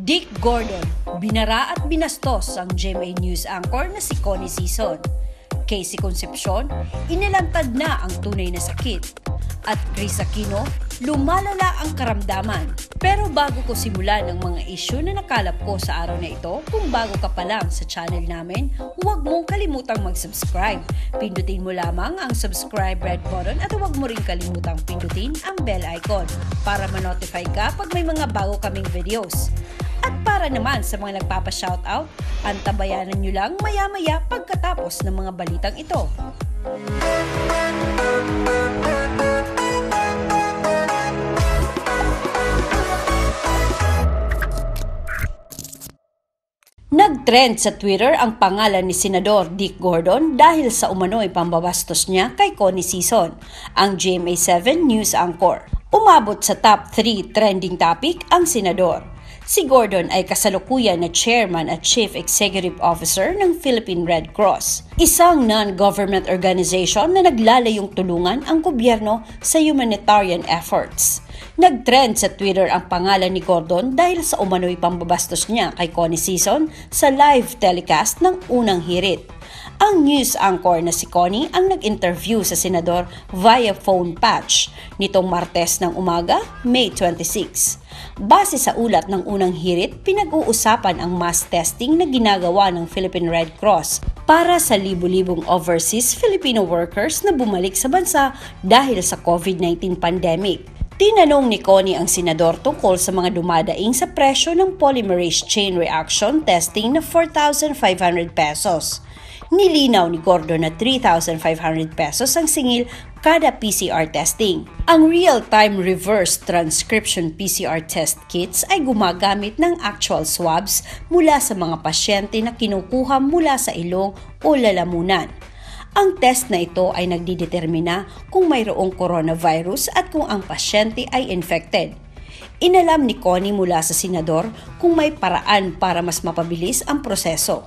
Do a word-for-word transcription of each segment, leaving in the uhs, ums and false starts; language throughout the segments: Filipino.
Dick Gordon, binara at binastos ang G M A News anchor na si Connie Sison. Casey Concepcion, inilantad na ang tunay na sakit. At Chris Aquino, lumalala ang karamdaman. Pero bago ko simulan ang mga issue na nakalap ko sa araw na ito, kung bago ka pa lang sa channel namin, huwag mong kalimutang mag-subscribe. Pindutin mo lamang ang subscribe red button at huwag mo rin kalimutang pindutin ang bell icon para ma-notify ka pag may mga bago kaming videos. At para naman sa mga nagpapa-shoutout, antabayanan nyo lang maya-maya pagkatapos ng mga balitang ito. Nag-trend sa Twitter ang pangalan ni Senador Dick Gordon dahil sa umano'y pambabastos niya kay Connie Sison, ang G M A seven news anchor. Umabot sa top three trending topic ang senador. Si Gordon ay kasalukuyan na chairman at chief executive officer ng Philippine Red Cross, isang non-government organization na naglalayong tulungan ang gobyerno sa humanitarian efforts. Nag-trend sa Twitter ang pangalan ni Gordon dahil sa umano'y pambabastos niya kay Connie Sison sa live telecast ng unang hirit. Ang news anchor na si Connie ang nag-interview sa senador via phone patch nitong Martes ng umaga, May twenty-sixth. Base sa ulat ng unang hirit, pinag-uusapan ang mass testing na ginagawa ng Philippine Red Cross para sa libu-libong overseas Filipino workers na bumalik sa bansa dahil sa COVID nineteen pandemic. Tinanong ni Connie ang senador tungkol sa mga dumadaing sa presyo ng polymerase chain reaction testing na four thousand five hundred pesos. Nilinaw ni Gordon na three thousand five hundred pesos ang singil kada P C R testing. Ang real-time reverse transcription P C R test kits ay gumagamit ng actual swabs mula sa mga pasyente na kinukuha mula sa ilong o lalamunan. Ang test na ito ay nagdidetermina kung mayroong coronavirus at kung ang pasyente ay infected. Inalam ni Connie mula sa senador kung may paraan para mas mapabilis ang proseso.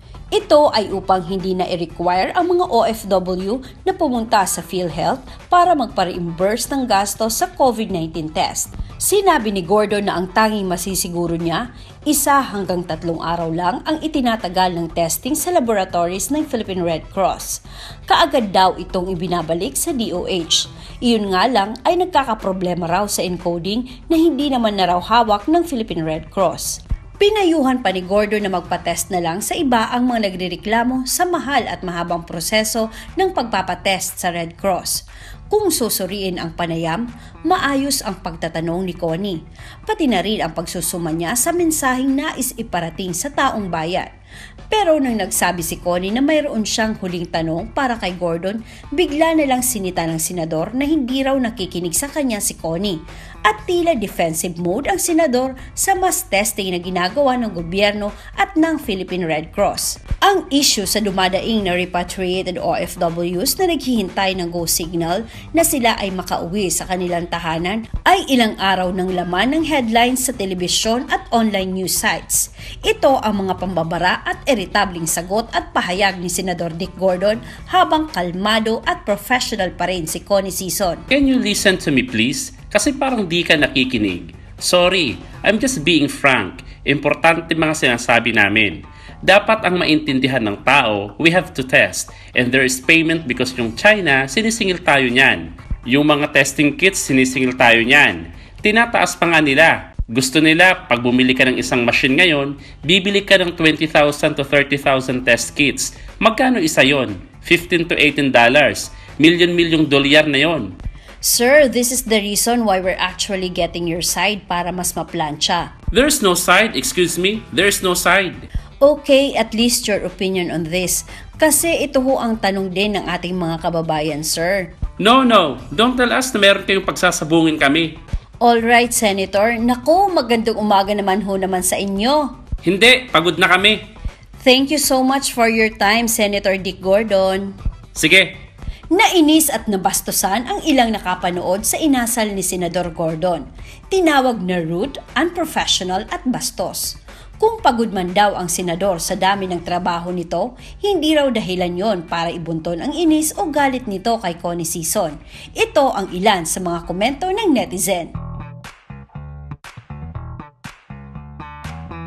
Ito ay upang hindi na i-require ang mga O F W na pumunta sa PhilHealth para magpa-reimburse ng gastos sa COVID nineteen test. Sinabi ni Gordon na ang tanging masisiguro niya, isa hanggang tatlong araw lang ang itinatagal ng testing sa laboratories ng Philippine Red Cross. Kaagad daw itong ibinabalik sa D O H. Iyon nga lang ay nagkakaproblema raw sa encoding na hindi naman na raw hawak ng Philippine Red Cross. Pinayuhan pa ni Gordon na magpatest na lang sa iba ang mga nagrereklamo sa mahal at mahabang proseso ng pagpapatest sa Red Cross. Kung susuriin ang panayam, maayos ang pagtatanong ni Connie, pati na rin ang pagsusuma niya sa mensaheng nais iparating sa taong bayan. Pero nang nagsabi si Connie na mayroon siyang huling tanong para kay Gordon, bigla na lang sinita ng senador na hindi raw nakikinig sa kanya si Connie at tila defensive mode ang senador sa mass testing na ginagawa ng gobyerno at ng Philippine Red Cross. Ang issue sa dumadaing na repatriated O F Ws na naghihintay ng go signal na sila ay makauwi sa kanilang tahanan ay ilang araw ng laman ng headlines sa telebisyon at online news sites. Ito ang mga pambabara at irritabling sagot at pahayag ni Senador Dick Gordon habang kalmado at professional pa rin si Connie Sison. Can you listen to me please? Kasi parang di ka nakikinig. Sorry, I'm just being frank. Importante mga sinasabi namin. Dapat ang maintindihan ng tao, we have to test. And there is payment because yung China, sinisingil tayo niyan. Yung mga testing kits, sinisingil tayo niyan. Tinataas pa nga nila. Gusto nila, pag bumili ka ng isang machine ngayon, bibili ka ng twenty thousand to thirty thousand test kits. Magkano isa yon? fifteen to eighteen dollars. Milyon-milyong dolyar na yon. Sir, this is the reason why we're actually getting your side para mas maplansya. There's no side, excuse me. There's no side. Okay, at least your opinion on this. Kasi ito ho ang tanong din ng ating mga kababayan, sir. No, no. Don't tell us na meron kayong pagsasabungin kami. Alright, Senator. Naku, magandang umaga naman ho naman sa inyo. Hindi, pagod na kami. Thank you so much for your time, Senator Dick Gordon. Sige. Nainis at nabastusan ang ilang nakapanood sa inasal ni Senador Gordon. Tinawag na rude, unprofessional at bastos. Kung pagod man daw ang senador sa dami ng trabaho nito, hindi raw dahilan yon para ibunton ang inis o galit nito kay Connie Sison. Ito ang ilan sa mga komento ng netizen.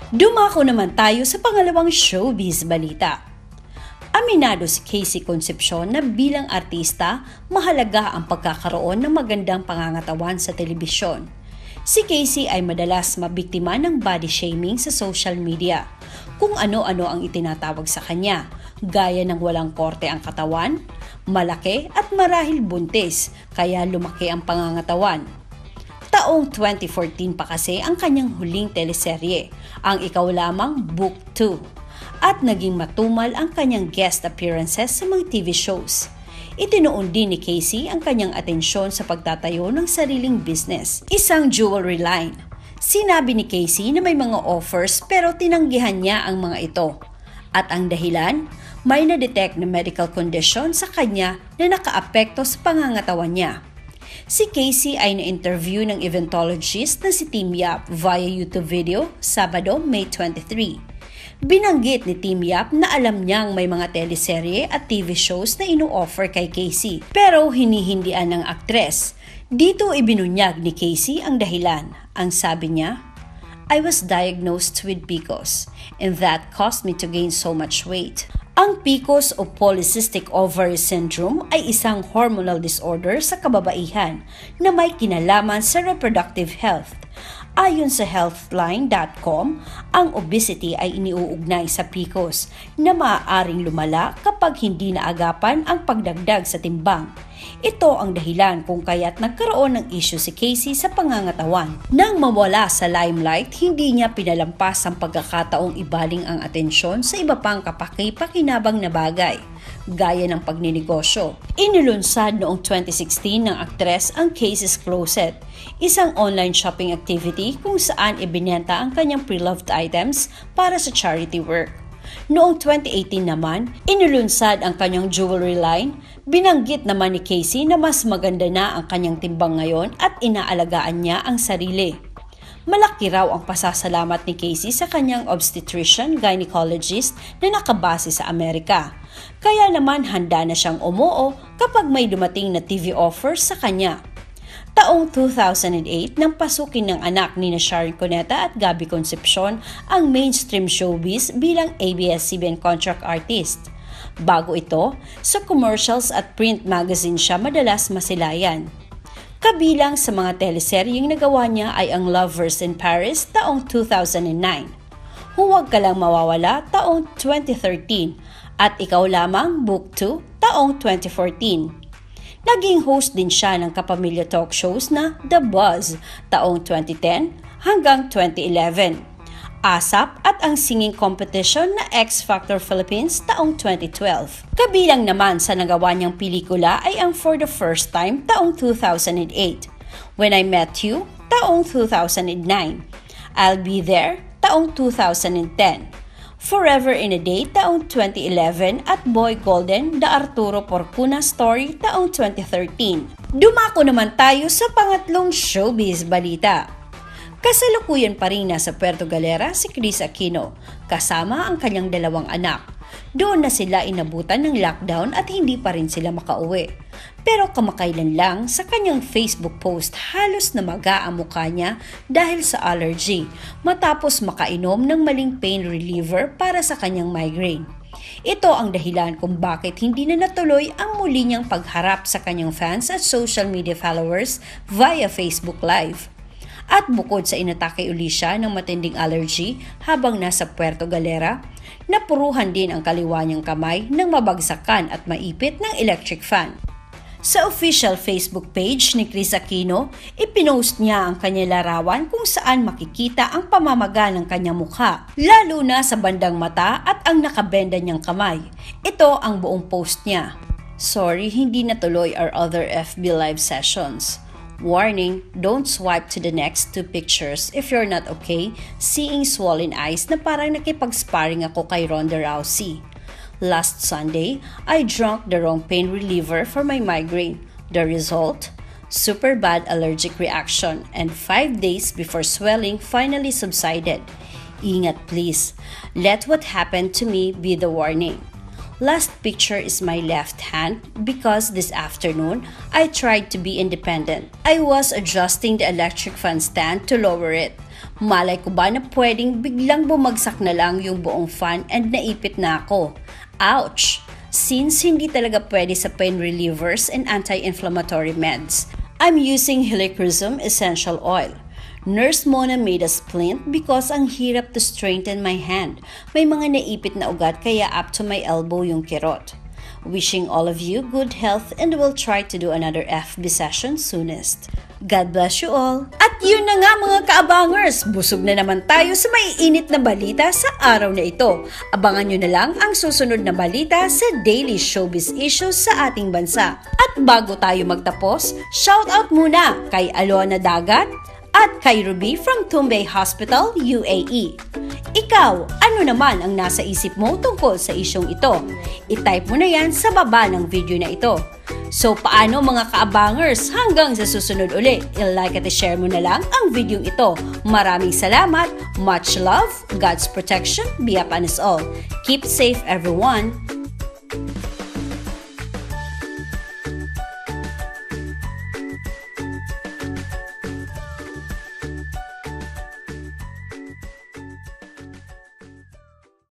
Dumako naman tayo sa pangalawang showbiz balita. Aminado si Casey Concepcion na bilang artista, mahalaga ang pagkakaroon ng magandang pangangatawan sa telebisyon. Si Casey ay madalas mabiktima ng body shaming sa social media, kung ano-ano ang itinatawag sa kanya, gaya ng walang korte ang katawan, malaki at marahil buntis, kaya lumaki ang pangangatawan. Taong twenty fourteen pa kasi ang kanyang huling teleserye, ang Ikaw Lamang Book two, at naging matumal ang kanyang guest appearances sa mga T V shows. Itinuon din ni Casey ang kanyang atensyon sa pagtatayo ng sariling business, isang jewelry line. Sinabi ni Casey na may mga offers pero tinanggihan niya ang mga ito. At ang dahilan, may na-detect na medical condition sa kanya na nakaapekto sa pangangatawan niya. Si Casey ay na-interview ng eventologist na si Team Yap via YouTube video Sabado, May twenty-third. Binanggit ni Team Yap na alam niyang may mga teleserye at T V shows na ino-offer kay Casey pero hinihindian ng aktres. Dito ibinunyag ni Casey ang dahilan. Ang sabi niya, "I was diagnosed with P C O S and that caused me to gain so much weight." Ang P C O S o Polycystic Ovary Syndrome ay isang hormonal disorder sa kababaihan na may kinalaman sa reproductive health. Ayon sa healthline dot com, ang obesity ay iniuugnay sa P C O S na maaaring lumala kapag hindi naagapan ang pagdagdag sa timbang. Ito ang dahilan kung kaya't nagkaroon ng issue si Casey sa pangangatawan. Nang mawala sa limelight, hindi niya pinalampas ang pagkakataong ibaling ang atensyon sa iba pang kapaki-pakinabang na bagay, gaya ng pagninegosyo. Inilunsad noong twenty sixteen ng aktres ang Casey's Closet, isang online shopping activity kung saan ibinenta ang kanyang pre-loved items para sa charity work. Noong twenty eighteen naman, inilunsad ang kanyang jewelry line. Binanggit naman ni Casey na mas maganda na ang kanyang timbang ngayon at inaalagaan niya ang sarili. Malaki raw ang pasasalamat ni Casey sa kanyang obstetrician gynecologist na nakabase sa Amerika. Kaya naman handa na siyang umuo kapag may dumating na T V offers sa kanya. Taong two thousand eight nang pasukin ng anak ni Sharon Cuneta at Gabby Concepcion ang mainstream showbiz bilang A B S C B N contract artist. Bago ito, sa commercials at print magazine siya madalas masilayan. Kabilang sa mga teleseryeng nagawa niya ay ang Lovers in Paris taong two thousand nine, Huwag Ka Lang Mawawala taong twenty thirteen at Ikaw Lamang Book two taong twenty fourteen. Naging host din siya ng kapamilya talk shows na The Buzz taong twenty ten hanggang twenty eleven, ASAP at ang singing competition na X Factor Philippines taong twenty twelve. Kabilang naman sa nagawa niyang pelikula ay ang For the First Time taong two thousand eight, When I Met You taong two thousand nine, I'll Be There taong two thousand ten, Forever in a Day taong twenty eleven at Boy Golden, The Arturo Porcuna Story taong twenty thirteen. Dumako naman tayo sa pangatlong showbiz balita. Kasalukuyan pa rin nasa Puerto Galera si Kris Aquino, kasama ang kanyang dalawang anak. Doon na sila inabutan ng lockdown at hindi pa rin sila makauwi. Pero kamakailan lang sa kanyang Facebook post halos namaga ang mukha niya dahil sa allergy matapos makainom ng maling pain reliever para sa kanyang migraine. Ito ang dahilan kung bakit hindi na natuloy ang muli niyang pagharap sa kanyang fans at social media followers via Facebook Live. At bukod sa inatake uli siya ng matinding allergy habang nasa Puerto Galera, napuruhan din ang kaliwa niyang kamay ng mabagsakan at maipit ng electric fan. Sa official Facebook page ni Kris Aquino, ipinost niya ang kanyang larawan kung saan makikita ang pamamaga ng kanyang mukha, lalo na sa bandang mata at ang nakabenda niyang kamay. Ito ang buong post niya. Sorry, hindi natuloy our other F B live sessions. Warning, don't swipe to the next two pictures if you're not okay seeing swollen eyes na parang nakipag-sparring ako kay Ronda Rousey. Last Sunday, I drank the wrong pain reliever for my migraine. The result? Super bad allergic reaction and five days before swelling finally subsided. Ingat please. Let what happened to me be the warning. Last picture is my left hand because this afternoon, I tried to be independent. I was adjusting the electric fan stand to lower it. Malay ko ba na pwedeng biglang bumagsak na lang yung buong fan and naipit na ako. Ouch! Since hindi talaga pwede sa pain relievers and anti-inflammatory meds, I'm using Helichrysum Essential Oil. Nurse Mona made a splint because ang hirap to straighten my hand. May mga naipit na ugat kaya up to my elbow yung kirot. Wishing all of you good health and we'll try to do another F B session soonest. God bless you all. At yun na nga mga kaabangers, busog na naman tayo sa maiinit na balita sa araw na ito. Abangan nyo na lang ang susunod na balita sa Daily Showbiz Issues sa ating bansa. At bago tayo magtapos, shoutout muna kay Alona Dagat at kay Ruby from Tumbay Hospital, U A E. Ikaw, ano naman ang nasa isip mo tungkol sa isyong ito? I-type mo na yan sa baba ng video na ito. So paano mga kaabangers, hanggang sa susunod uli, i-like at i-share mo na lang ang video ito. Maraming salamat, much love, God's protection be upon us all. Keep safe everyone.